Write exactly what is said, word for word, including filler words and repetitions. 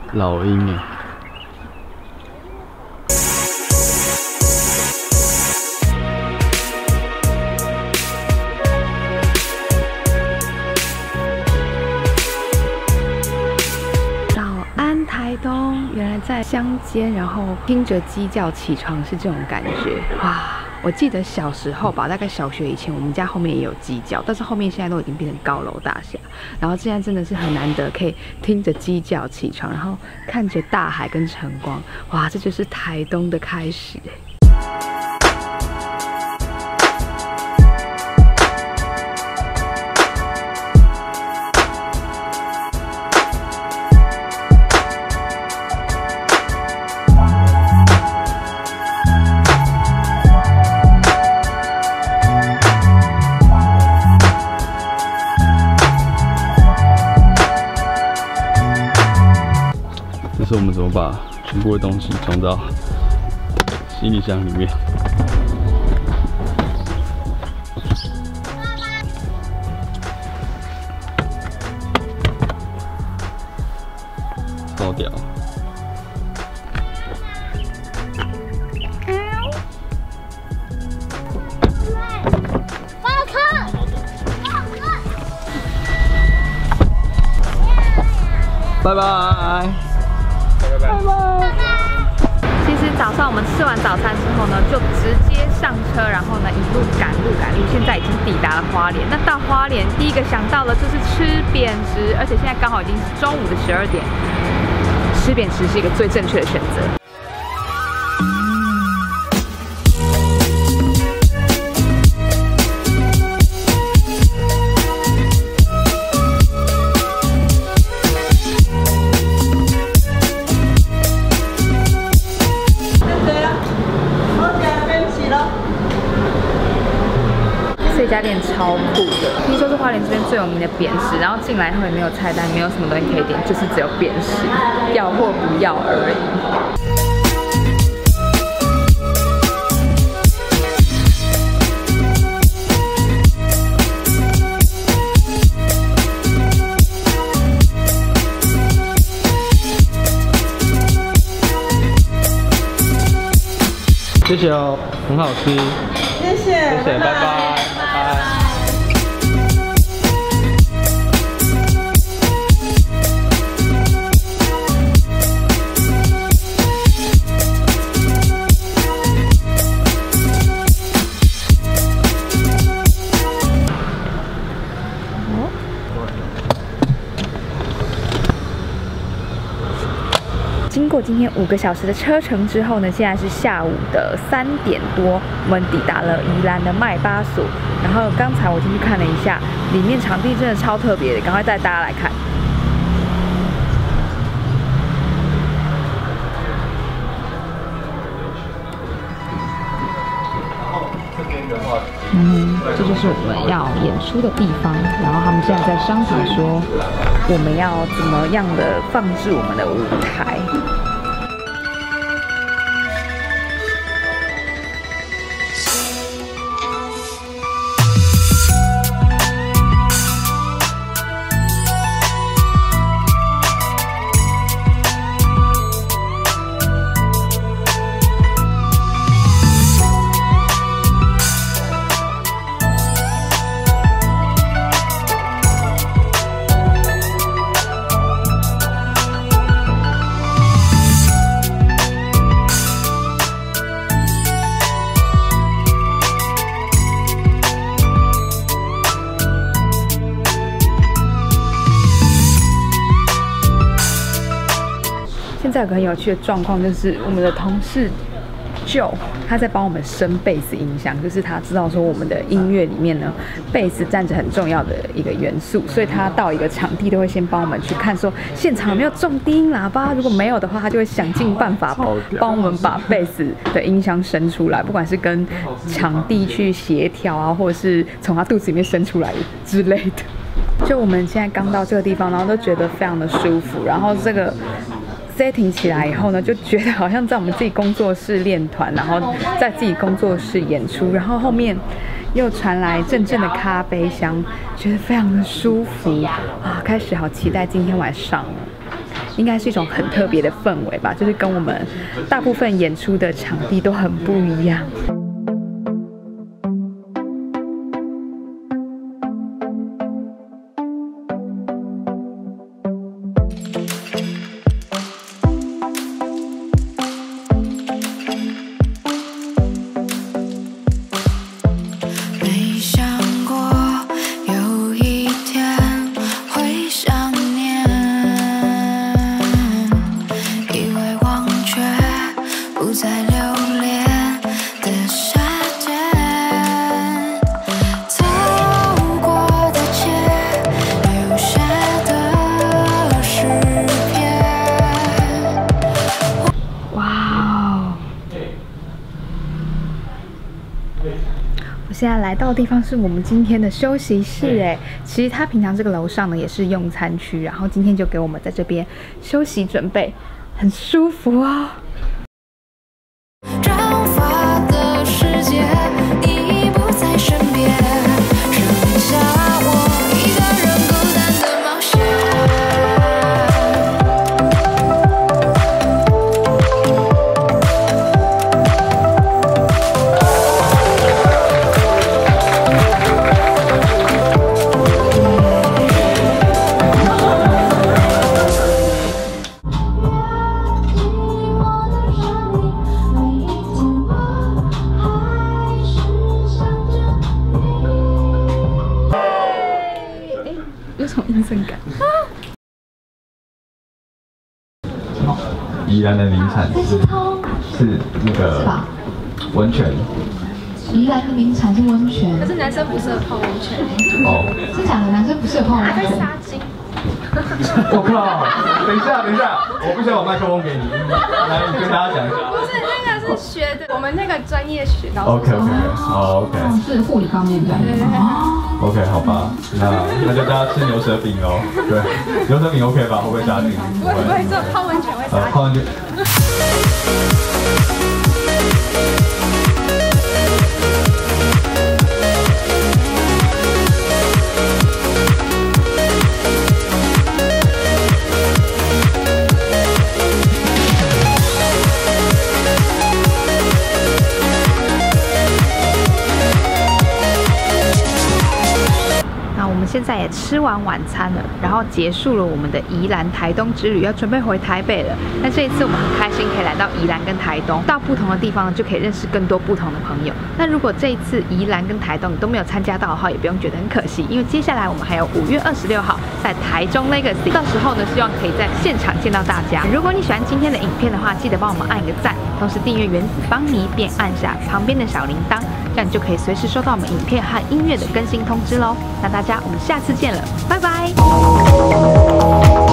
老鹰哎。 台东原来在乡间，然后听着鸡叫起床是这种感觉哇！我记得小时候吧，大概小学以前，我们家后面也有鸡叫，但是后面现在都已经变成高楼大厦，然后现在真的是很难得可以听着鸡叫起床，然后看着大海跟晨光，哇，这就是台东的开始。 这是我们怎么把全部的东西装到行李箱里面。超屌！拜拜。 拜拜。 其实早上我们吃完早餐之后呢，就直接上车，然后呢一路赶路赶路，现在已经抵达了花莲。那到花莲第一个想到的就是吃扁食，而且现在刚好已经是中午的十二点，吃扁食是一个最正确的选择。 这家店超酷的，听说是花莲这边最有名的扁食，然后进来后也没有菜单，没有什么东西可以点，就是只有扁食，要或不要而已。 谢谢哦，很好吃。 谢谢， 谢谢，拜拜，拜拜。 经过今天五个小时的车程之后呢，现在是下午的三点多，我们抵达了宜兰的麦巴索。然后刚才我进去看了一下，里面场地真的超特别的，赶快带大家来看。嗯，这就是我们要演出的地方。然后他们现在在商讨说，我们要怎么样的放置我们的舞台。 现在有个很有趣的状况，就是我们的同事 Joe 他在帮我们升贝斯音箱，就是他知道说我们的音乐里面呢，贝斯占着很重要的一个元素，所以他到一个场地都会先帮我们去看说现场有没有重低音喇叭，如果没有的话，他就会想尽办法帮我们把贝斯的音箱生出来，不管是跟场地去协调啊，或者是从他肚子里面生出来之类的。就我们现在刚到这个地方，然后都觉得非常的舒服，然后这个 setting 起来以后呢，就觉得好像在我们自己工作室练团，然后在自己工作室演出，然后后面又传来阵阵的咖啡香，觉得非常的舒服啊！开始好期待今天晚上了。 应该是一种很特别的氛围吧，就是跟我们大部分演出的场地都很不一样。现在来到的地方是我们今天的休息室，哎，其实它平常这个楼上呢也是用餐区，然后今天就给我们在这边休息准备，很舒服哦。长发的世界已不在身边，剩下我一个人孤单的冒险。有种阴森感。 宜兰的名产是是那个温泉。 宜兰的名产是温泉， 可是男生不适合泡温泉。 哦， 是假的，男生不适合泡温泉。 还会杀精。 我靠！等一下，等一下，我不想把麦克风给你，来，你跟大家讲一下。 不是那个是学的，我们那个专业学到。 OK OK， 好 OK。 是护理方面的。哦。 OK， 好吧，那那就大家吃牛舌饼哦。对，牛舌饼 OK 吧？会不会杀精？ 不会不会，这泡温泉会杀精。 泡温泉。 现在也吃完晚餐了，然后结束了我们的宜兰台东之旅，要准备回台北了。那这一次我们很开心可以来到宜兰跟台东，到不同的地方呢就可以认识更多不同的朋友。那如果这一次宜兰跟台东你都没有参加到的话，也不用觉得很可惜，因为接下来我们还有五月二十六号在台中 Legacy， 到时候呢希望可以在现场见到大家。如果你喜欢今天的影片的话，记得帮我们按一个赞，同时订阅原子邦尼，并按下旁边的小铃铛，这样你就可以随时收到我们影片和音乐的更新通知喽。那大家我们下次见了。拜拜。